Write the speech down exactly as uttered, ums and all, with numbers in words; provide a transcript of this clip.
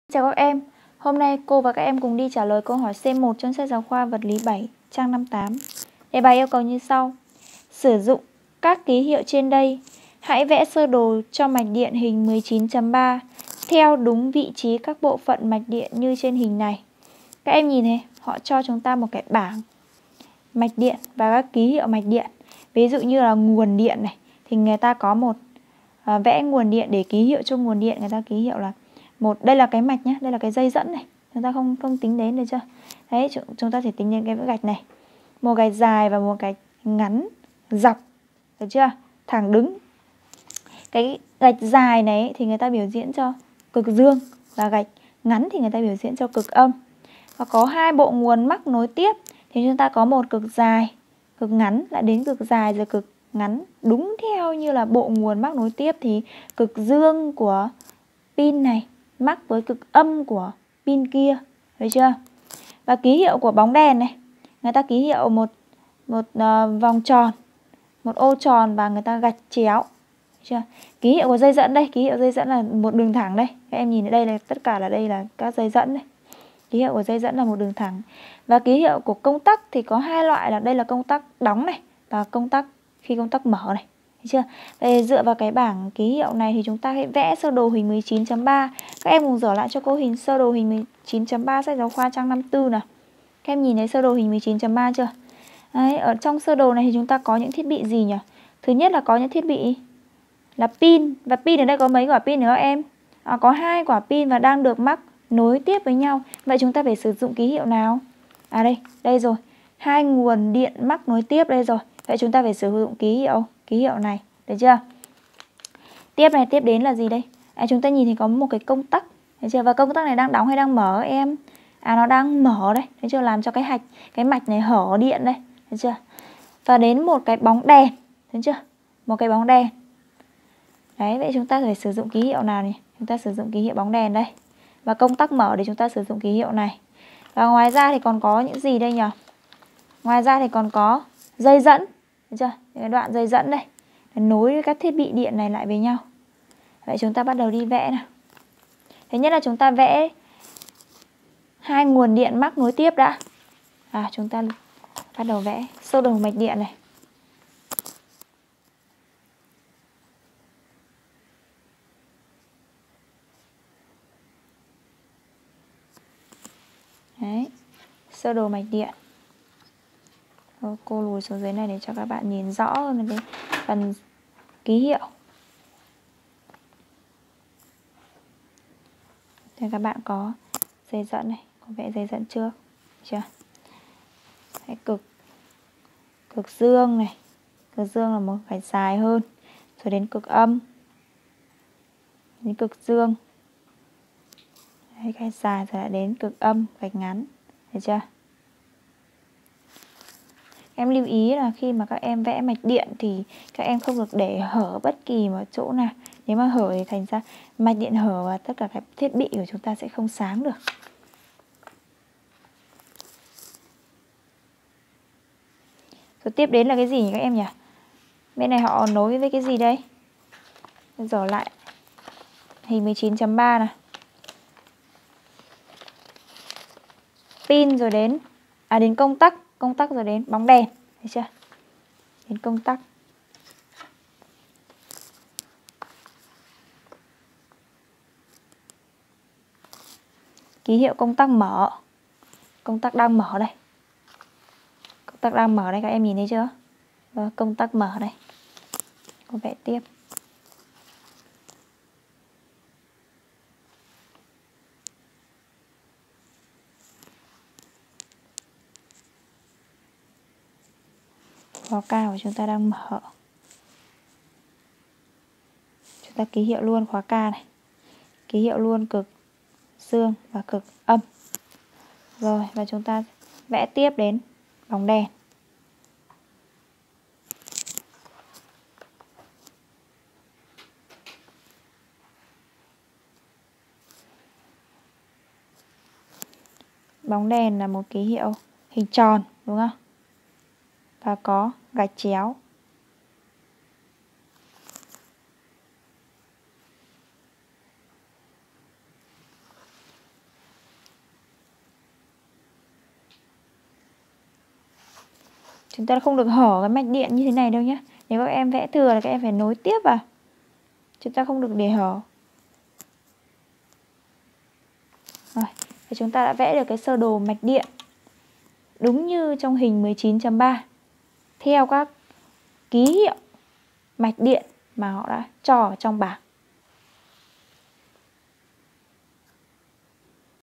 Chào các em, hôm nay cô và các em cùng đi trả lời câu hỏi C một trong sách giáo khoa vật lý bảy, trang năm mươi tám. Đề bài yêu cầu như sau. Sử dụng các ký hiệu trên đây, hãy vẽ sơ đồ cho mạch điện hình mười chín chấm ba theo đúng vị trí các bộ phận mạch điện như trên hình này. Các em nhìn thấy, họ cho chúng ta một cái bảng mạch điện và các ký hiệu mạch điện. Ví dụ như là nguồn điện này, thì người ta có một à, vẽ nguồn điện để ký hiệu cho nguồn điện, người ta ký hiệu là một. Đây là cái mạch nhé, đây là cái dây dẫn này, chúng ta không không tính đến được chưa? Đấy, chúng ta chỉ tính đến cái gạch này, một gạch dài và một gạch ngắn dọc, được chưa? Thẳng đứng. Cái gạch dài này thì người ta biểu diễn cho cực dương, và gạch ngắn thì người ta biểu diễn cho cực âm. Và có hai bộ nguồn mắc nối tiếp thì chúng ta có một cực dài, cực ngắn, lại đến cực dài rồi cực ngắn. Đúng theo như là bộ nguồn mắc nối tiếp thì cực dương của pin này mắc với cực âm của pin kia, được chưa? Và ký hiệu của bóng đèn này, người ta ký hiệu một một uh, vòng tròn, một ô tròn và người ta gạch chéo, được chưa? Ký hiệu của dây dẫn đây, ký hiệu dây dẫn là một đường thẳng đây. Các em nhìn ở đây là tất cả là đây là các dây dẫn đây. Ký hiệu của dây dẫn là một đường thẳng. Và ký hiệu của công tắc thì có hai loại, là đây là công tắc đóng này và công tắc khi công tắc mở này. Thấy chưa? Đây, dựa vào cái bảng ký hiệu này thì chúng ta hãy vẽ sơ đồ hình mười chín chấm ba. Các em cùng dở lại cho cô hình sơ đồ hình mười chín chấm ba sách giáo khoa trang năm mươi tư nào. Các em nhìn thấy sơ đồ hình mười chín chấm ba chưa? Đấy, ở trong sơ đồ này thì chúng ta có những thiết bị gì nhỉ? Thứ nhất là có những thiết bị là pin. Và pin ở đây có mấy quả pin nữa các em? À, có hai quả pin và đang được mắc nối tiếp với nhau. Vậy chúng ta phải sử dụng ký hiệu nào? À đây, đây rồi. Hai nguồn điện mắc nối tiếp đây rồi. Vậy chúng ta phải sử dụng ký hiệu ký hiệu này, được chưa? Tiếp này, tiếp đến là gì đây? À, chúng ta nhìn thì có một cái công tắc, được chưa? Và công tắc này đang đóng hay đang mở em? À, nó đang mở đây, được chưa? Làm cho cái hạch, cái mạch này hở điện đây, được chưa? Và đến một cái bóng đèn, được chưa? Một cái bóng đèn. Đấy, vậy chúng ta phải sử dụng ký hiệu nào nhỉ? Chúng ta sử dụng ký hiệu bóng đèn đây. Và công tắc mở thì chúng ta sử dụng ký hiệu này. Và ngoài ra thì còn có những gì đây nhỉ? Ngoài ra thì còn có dây dẫn, được chưa? Cái đoạn dây dẫn đây, nối các thiết bị điện này lại với nhau. Vậy chúng ta bắt đầu đi vẽ nào. Thứ nhất là chúng ta vẽ hai nguồn điện mắc nối tiếp đã. À, chúng ta bắt đầu vẽ sơ đồ mạch điện này. Đấy, sơ đồ mạch điện. Rồi, cô lùi xuống dưới này để cho các bạn nhìn rõ hơn cái phần ký hiệu. Thì các bạn có dây dẫn này, có vẽ dây dẫn trước, chưa? Cái cực cực dương này, cực dương là một gạch dài hơn, rồi đến cực âm, đến cực dương. Đấy, gạch dài rồi lại đến cực âm, gạch ngắn, được chưa? Em lưu ý là khi mà các em vẽ mạch điện thì các em không được để hở bất kỳ một chỗ nào. Nếu mà hở thì thành ra mạch điện hở và tất cả các thiết bị của chúng ta sẽ không sáng được. Rồi tiếp đến là cái gì nhỉ các em nhỉ? Bên này họ nối với cái gì đây? Dở lại hình mười chín chấm ba này. Pin rồi đến à đến công tắc, công tắc rồi đến bóng đèn, thấy chưa? Đến công tắc. Ký hiệu công tắc mở. Công tắc đang mở đây. Công tắc đang mở đây, các em nhìn thấy chưa? Và công tắc mở đây. Cô vẽ tiếp. Khóa cao của chúng ta đang mở. Chúng ta ký hiệu luôn khóa K này. Ký hiệu luôn cực dương và cực âm. Rồi, và chúng ta vẽ tiếp đến bóng đèn. Bóng đèn là một ký hiệu hình tròn, đúng không? Và có gạch chéo. Chúng ta không được hở cái mạch điện như thế này đâu nhé. Nếu các em vẽ thừa là các em phải nối tiếp vào. Chúng ta không được để hở. Rồi, thì chúng ta đã vẽ được cái sơ đồ mạch điện đúng như trong hình mười chín chấm ba, theo các ký hiệu mạch điện mà họ đã cho ở trong bảng.